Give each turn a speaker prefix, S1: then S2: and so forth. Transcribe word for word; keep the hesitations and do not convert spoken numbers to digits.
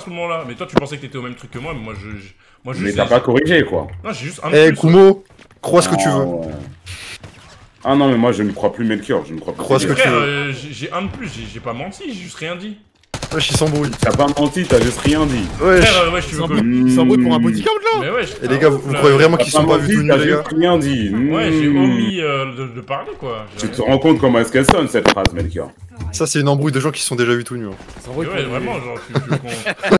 S1: instrument là. Mais toi, tu pensais que t'étais au même truc que moi, mais moi, je. je moi, je
S2: Mais
S1: sais,
S2: t'as pas
S1: j'ai-
S2: corrigé, quoi.
S1: Non, j'ai juste un de
S3: Eh,
S1: plus.
S3: Kumo, crois ce que tu
S2: Ah,
S3: veux.
S2: ouais. Ah non, mais moi, je ne crois plus Melchior, je ne crois plus.
S3: Crois ce que
S1: Frère,
S3: tu veux.
S1: euh, j'ai j'ai un de plus, j'ai j'ai pas menti, j'ai juste rien dit.
S3: Wesh, il s'embrouille.
S2: T'as pas menti, t'as juste rien dit.
S3: Wesh.
S1: Frère, euh, ouais, tu veux que.
S4: Il s'embrouille pour un bodycount là.
S1: Mais ouais,
S3: Et les gars, vous, vous croyez vraiment qu'ils
S2: T'as
S3: sont
S2: pas
S3: pas vus tout
S2: menti,
S3: nus,
S2: t'as
S3: les gars?
S2: juste rien dit.
S1: Ouais, j'ai
S2: Mmh.
S1: omis euh, de, de parler quoi. J'ai
S2: Tu te
S1: rien-
S2: rends compte comment est-ce qu'elle sonne, cette phrase, Melchior?
S3: Ça, c'est une embrouille de gens qui sont déjà vus tout nus. hein.
S4: Il s'embrouille
S1: Ouais,
S4: pour des-
S1: vraiment, genre, tu, tu,